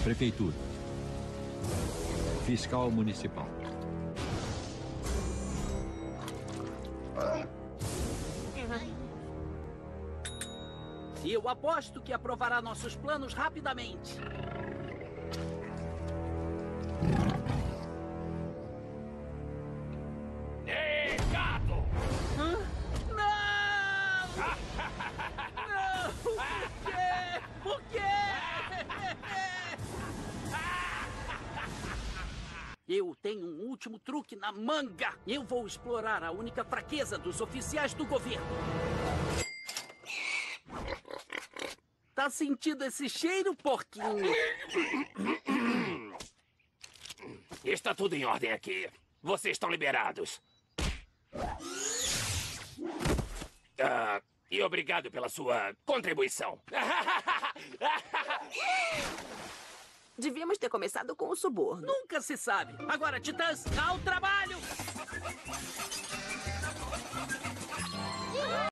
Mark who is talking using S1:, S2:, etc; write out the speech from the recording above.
S1: Prefeitura. Fiscal municipal.
S2: E eu aposto que aprovará nossos planos rapidamente.
S3: Ei, gato!
S2: Hã? Não! Não! Por quê? Por quê? Eu tenho um último truque na manga. Eu vou explorar a única fraqueza dos oficiais do governo. Tá sentindo esse cheiro, porquinho?
S3: Está tudo em ordem aqui. Vocês estão liberados. E obrigado pela sua contribuição.
S4: Devíamos ter começado com o suborno.
S2: Nunca se sabe. Agora, Titãs, ao trabalho!